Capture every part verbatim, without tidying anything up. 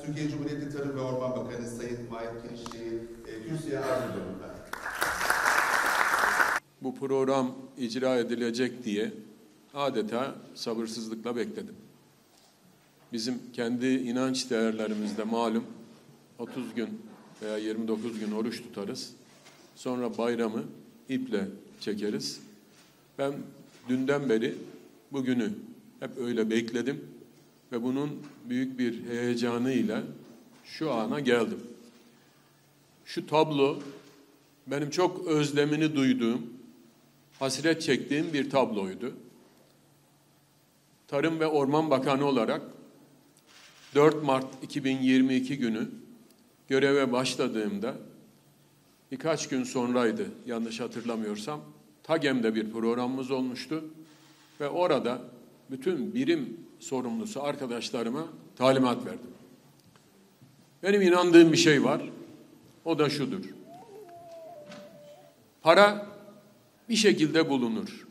Türkiye Cumhuriyeti Tarım ve Orman Bakanı Sayın Mahir Kirişçi'yi e, kürsüye arz ediyorum ben. Bu program icra edilecek diye adeta sabırsızlıkla bekledim. Bizim kendi inanç değerlerimizde malum otuz gün veya yirmi dokuz gün oruç tutarız. Sonra bayramı iple çekeriz. Ben dünden beri bugünü hep öyle bekledim ve bunun büyük bir heyecanıyla şu ana geldim. Şu tablo benim çok özlemini duyduğum, hasret çektiğim bir tabloydu. Tarım ve Orman Bakanı olarak dört Mart iki bin yirmi iki günü göreve başladığımda birkaç gün sonraydı yanlış hatırlamıyorsam. TAGEM'de bir programımız olmuştu ve orada bütün birim sorumlusu arkadaşlarıma talimat verdim. Benim inandığım bir şey var, o da şudur. Para bir şekilde bulunur.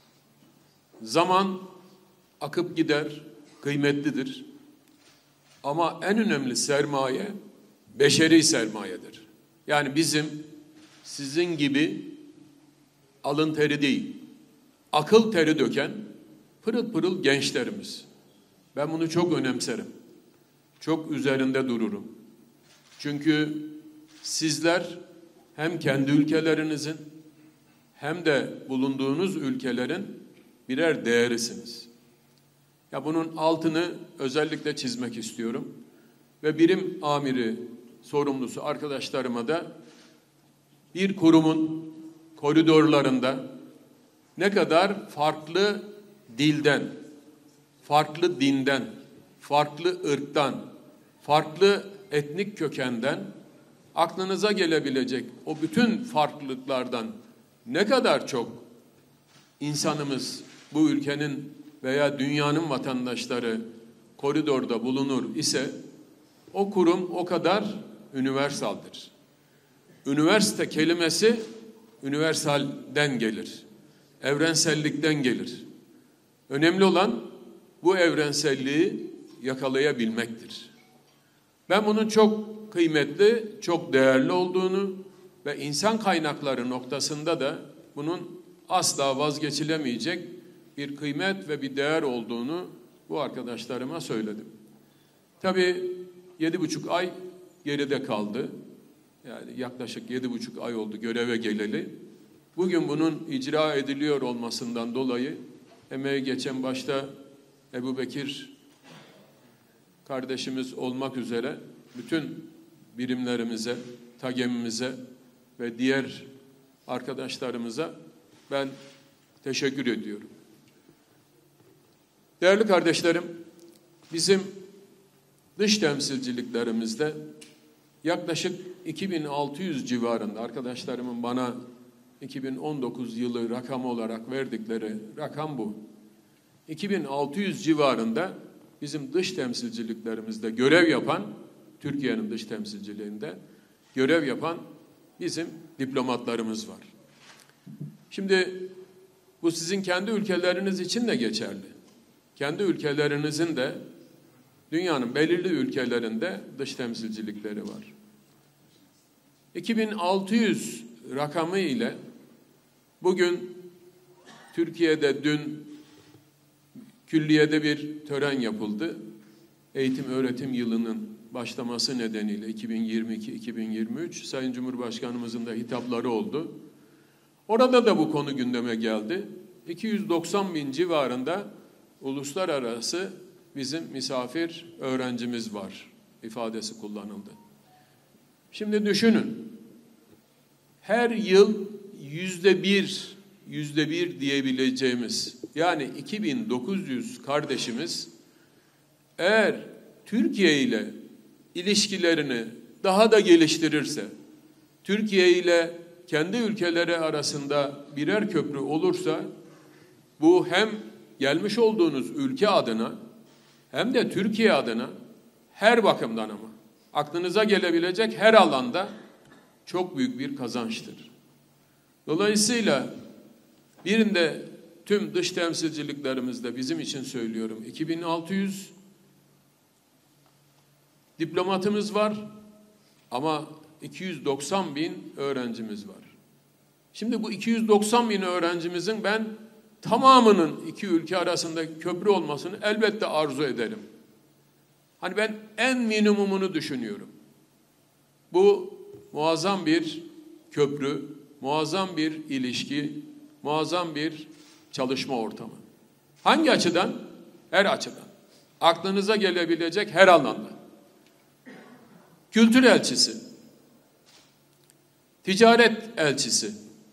Zaman akıp gider, kıymetlidir. Ama en önemli sermaye beşeri sermayedir. Yani bizim sizin gibi alın teri değil, akıl teri döken pırıl pırıl gençlerimiz. Ben bunu çok önemserim. Çok üzerinde dururum. Çünkü sizler hem kendi ülkelerinizin hem de bulunduğunuz ülkelerin birer değerisiniz. Ya bunun altını özellikle çizmek istiyorum. Ve birim amiri sorumlusu arkadaşlarıma da bir kurumun koridorlarında ne kadar farklı dilden, farklı dinden, farklı ırktan, farklı etnik kökenden aklınıza gelebilecek o bütün farklılıklardan ne kadar çok insanımız bu ülkenin veya dünyanın vatandaşları koridorda bulunur ise o kurum o kadar universaldir. Üniversite kelimesi universalden gelir. Evrensellikten gelir. Önemli olan bu evrenselliği yakalayabilmektir. Ben bunun çok kıymetli, çok değerli olduğunu ve insan kaynakları noktasında da bunun asla vazgeçilemeyecek bir kıymet ve bir değer olduğunu bu arkadaşlarıma söyledim. Tabii yedi buçuk ay geride kaldı. Yani yaklaşık yedi buçuk ay oldu göreve geleli. Bugün bunun icra ediliyor olmasından dolayı emeği geçen başta Ebu Bekir kardeşimiz olmak üzere bütün birimlerimize, TAGEM'imize ve diğer arkadaşlarımıza ben teşekkür ediyorum. Değerli kardeşlerim, bizim dış temsilciliklerimizde yaklaşık iki bin altı yüz civarında arkadaşlarımın bana iki bin on dokuz yılı rakamı olarak verdikleri rakam bu. iki bin altı yüz civarında bizim dış temsilciliklerimizde görev yapan, Türkiye'nin dış temsilciliğinde görev yapan bizim diplomatlarımız var. Şimdi bu sizin kendi ülkeleriniz için de geçerli. Kendi ülkelerinizin de dünyanın belirli ülkelerinde dış temsilcilikleri var. iki bin altı yüz rakamı ile bugün Türkiye'de dün külliyede bir tören yapıldı. Eğitim öğretim yılının başlaması nedeniyle iki bin yirmi iki iki bin yirmi üç Sayın Cumhurbaşkanımızın da hitapları oldu. Orada da bu konu gündeme geldi. iki yüz doksan bin civarında uluslararası bizim misafir öğrencimiz var ifadesi kullanıldı. Şimdi düşünün, her yıl yüzde bir, yüzde bir diyebileceğimiz yani iki bin dokuz yüz kardeşimiz eğer Türkiye ile ilişkilerini daha da geliştirirse, Türkiye ile kendi ülkeleri arasında birer köprü olursa bu hem gelmiş olduğunuz ülke adına hem de Türkiye adına her bakımdan ama aklınıza gelebilecek her alanda çok büyük bir kazançtır. Dolayısıyla birinde tüm dış temsilciliklerimizde bizim için söylüyorum iki bin altı yüz diplomatımız var ama iki yüz doksan bin öğrencimiz var. Şimdi bu iki yüz doksan bin öğrencimizin ben tamamının iki ülke arasında köprü olmasını elbette arzu ederim. Hani ben en minimumunu düşünüyorum. Bu muazzam bir köprü, muazzam bir ilişki, muazzam bir çalışma ortamı. Hangi açıdan? Her açıdan. Aklınıza gelebilecek her alanda. Kültür elçisi, ticaret elçisi,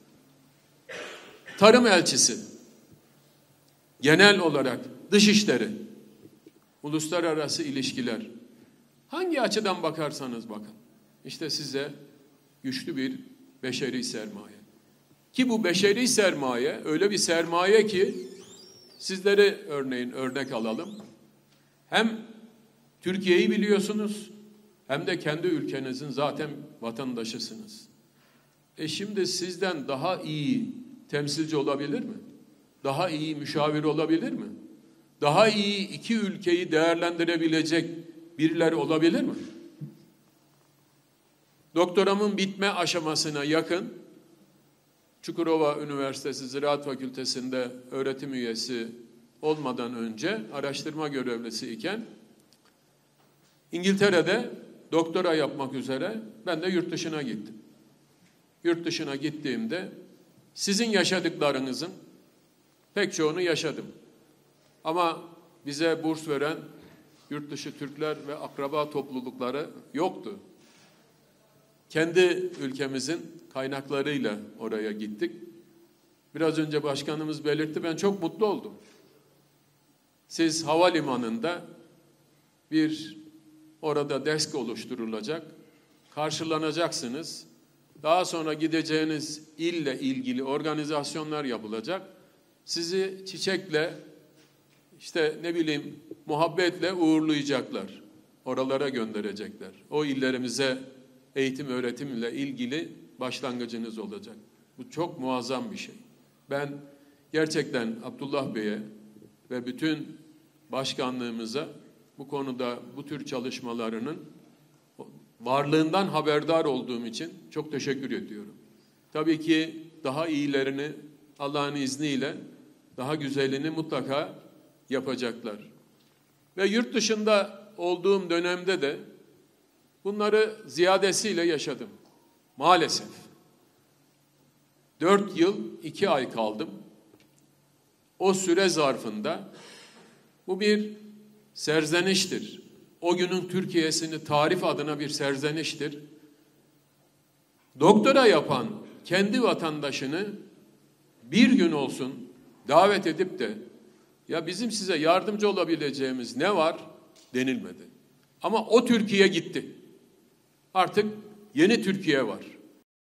tarım elçisi, genel olarak dışişleri, uluslararası ilişkiler. Hangi açıdan bakarsanız bakın. İşte size güçlü bir beşeri sermaye. Ki bu beşeri sermaye öyle bir sermaye ki sizleri örneğin örnek alalım. Hem Türkiye'yi biliyorsunuz hem de kendi ülkenizin zaten vatandaşısınız. E şimdi sizden daha iyi temsilci olabilir mi? Daha iyi müşavir olabilir mi? Daha iyi iki ülkeyi değerlendirebilecek birileri olabilir mi? Doktoramın bitme aşamasına yakın Çukurova Üniversitesi Ziraat Fakültesi'nde öğretim üyesi olmadan önce araştırma görevlisi iken İngiltere'de doktora yapmak üzere ben de yurt dışına gittim. Yurt dışına gittiğimde sizin yaşadıklarınızın pek çoğunu yaşadım. Ama bize burs veren yurt dışı Türkler ve akraba toplulukları yoktu. Kendi ülkemizin kaynaklarıyla oraya gittik. Biraz önce başkanımız belirtti, ben çok mutlu oldum. Siz havalimanında bir orada desk oluşturulacak, karşılanacaksınız. Daha sonra gideceğiniz ille ilgili organizasyonlar yapılacak. Sizi çiçekle, işte ne bileyim muhabbetle uğurlayacaklar. Oralara gönderecekler. O illerimize eğitim öğretimle ilgili başlangıcınız olacak. Bu çok muazzam bir şey. Ben gerçekten Abdullah Bey'e ve bütün başkanlığımıza bu konuda bu tür çalışmalarının varlığından haberdar olduğum için çok teşekkür ediyorum. Tabii ki daha iyilerini Allah'ın izniyle daha güzelini mutlaka yapacaklar. Ve yurt dışında olduğum dönemde de bunları ziyadesiyle yaşadım. Maalesef. Dört yıl, iki ay kaldım. O süre zarfında bu bir serzeniştir. O günün Türkiye'sini tarif adına bir serzeniştir. Doktora yapan kendi vatandaşını bir gün olsun davet edip de ya bizim size yardımcı olabileceğimiz ne var denilmedi. Ama o Türkiye gitti. Artık yeni Türkiye var.